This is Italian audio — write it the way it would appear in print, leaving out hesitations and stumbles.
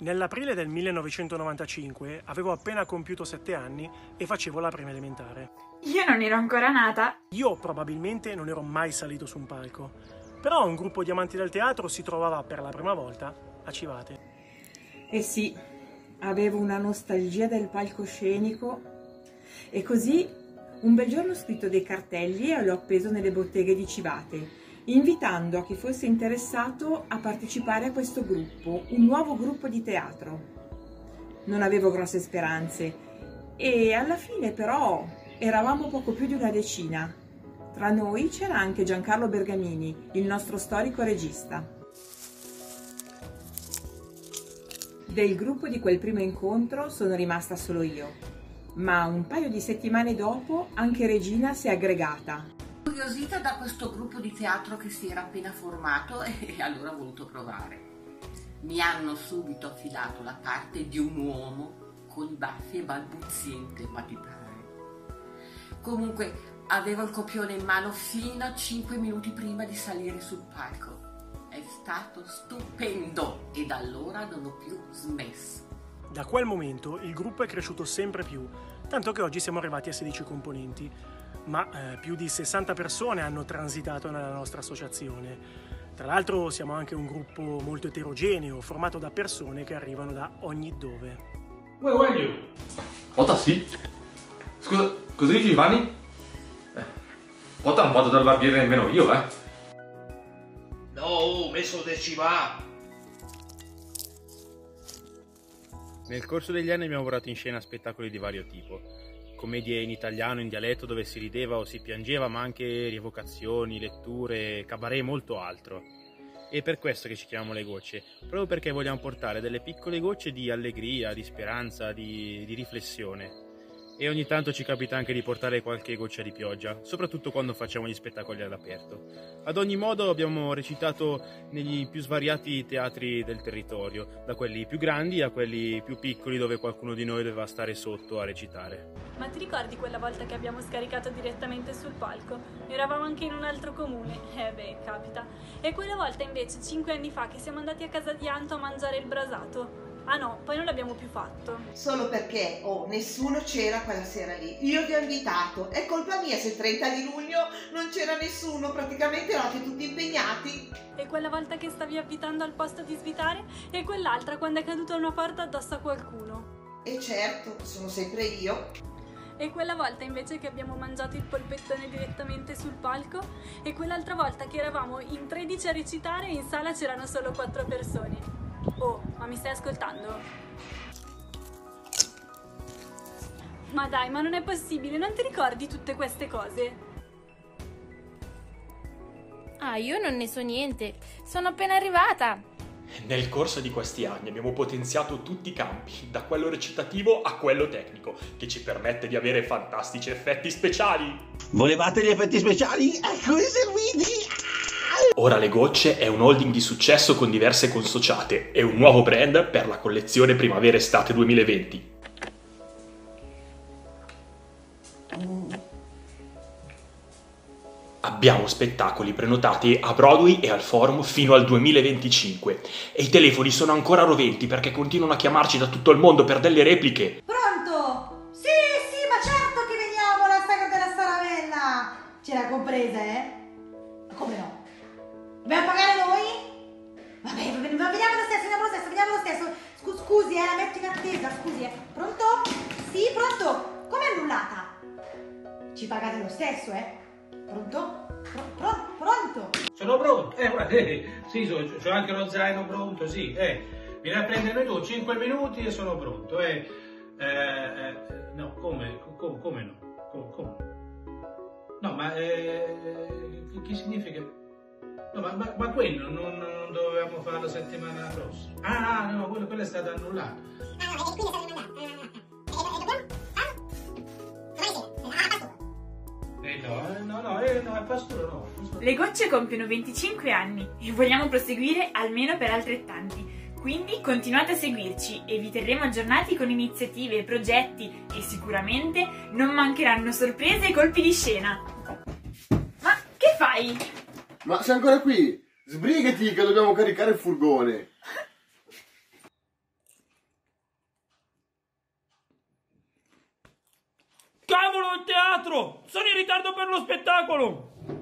Nell'aprile del 1995 avevo appena compiuto 7 anni e facevo la prima elementare. Io non ero ancora nata. Io probabilmente non ero mai salito su un palco, però un gruppo di amanti del teatro si trovava per la prima volta a Civate. Eh sì, avevo una nostalgia del palcoscenico e così un bel giorno ho scritto dei cartelli e l'ho appeso nelle botteghe di Civate, invitando a chi fosse interessato a partecipare a questo gruppo, un nuovo gruppo di teatro. Non avevo grosse speranze e alla fine però eravamo poco più di una decina. Tra noi c'era anche Giancarlo Bergamini, il nostro storico regista. Del gruppo di quel primo incontro sono rimasta solo io, ma un paio di settimane dopo anche Regina si è aggregata. Incuriosita da questo gruppo di teatro che si era appena formato e allora ho voluto provare. Mi hanno subito affidato la parte di un uomo con i baffi e balbuziente, ma ti pare? Comunque avevo il copione in mano fino a 5 minuti prima di salire sul palco. È stato stupendo e da allora non ho più smesso. Da quel momento il gruppo è cresciuto sempre più, tanto che oggi siamo arrivati a 16 componenti. Ma più di 60 persone hanno transitato nella nostra associazione. Tra l'altro siamo anche un gruppo molto eterogeneo, formato da persone che arrivano da ogni dove. Where were you? Ota sì? Scusa, cosa dici Giovanni? Ota non vado dal barbiere nemmeno io, No, messo de Civà. Nel corso degli anni abbiamo lavorato in scena spettacoli di vario tipo. Commedie in italiano, in dialetto dove si rideva o si piangeva, ma anche rievocazioni, letture, cabaret e molto altro. E per questo che ci chiamiamo Le Gocce, proprio perché vogliamo portare delle piccole gocce di allegria, di speranza, di riflessione. E ogni tanto ci capita anche di portare qualche goccia di pioggia, soprattutto quando facciamo gli spettacoli all'aperto. Ad ogni modo abbiamo recitato negli più svariati teatri del territorio, da quelli più grandi a quelli più piccoli dove qualcuno di noi doveva stare sotto a recitare. Ma ti ricordi quella volta che abbiamo scaricato direttamente sul palco? Eravamo anche in un altro comune. Capita. E quella volta invece 5 anni fa che siamo andati a casa di Anto a mangiare il brasato. Ah no, poi non l'abbiamo più fatto. Solo perché, nessuno c'era quella sera lì. Io vi ho invitato. È colpa mia se il 30 di luglio non c'era nessuno, praticamente eravate tutti impegnati. E quella volta che stavi avvitando al posto di svitare? E quell'altra quando è caduta una porta addosso a qualcuno? E certo, sono sempre io. E quella volta invece che abbiamo mangiato il polpettone direttamente sul palco? E quell'altra volta che eravamo in 13 a recitare e in sala c'erano solo 4 persone? Oh, ma mi stai ascoltando? Ma dai, ma non è possibile, non ti ricordi tutte queste cose? Ah, io non ne so niente, sono appena arrivata. Nel corso di questi anni abbiamo potenziato tutti i campi, da quello recitativo a quello tecnico, che ci permette di avere fantastici effetti speciali. Volevate gli effetti speciali? Ecco i serviti! Ora Le Gocce è un holding di successo con diverse consociate e un nuovo brand per la collezione primavera-estate 2020. Abbiamo spettacoli prenotati a Broadway e al Forum fino al 2025 e i telefoni sono ancora roventi perché continuano a chiamarci da tutto il mondo per delle repliche. Pronto? Sì, ma certo che veniamo alla sagra della Staravella! Ce l'hai compresa, Ma come no? Dobbiamo pagare noi? Vabbè, veniamo lo stesso. Scusi, la metto in attesa, scusi. Pronto? Sì, pronto? Come è annullata? Ci pagate lo stesso, Pronto? Pronto? Sono pronto. Guarda, sì, c'ho anche lo zaino pronto, sì. Vieni a prendermi tu, 5 minuti e sono pronto, No, come no? Come? No, ma che significa? No, ma quello non dovevamo fare la settimana prossima. Ah, no, quello è stato annullato. No, è pastore no. Le Gocce compiono 25 anni e vogliamo proseguire almeno per altrettanti. Quindi continuate a seguirci e vi terremo aggiornati con iniziative, progetti e sicuramente non mancheranno sorprese e colpi di scena. Ma che fai? Ma sei ancora qui? Sbrigati che dobbiamo caricare il furgone. il teatro! Sono in ritardo per lo spettacolo!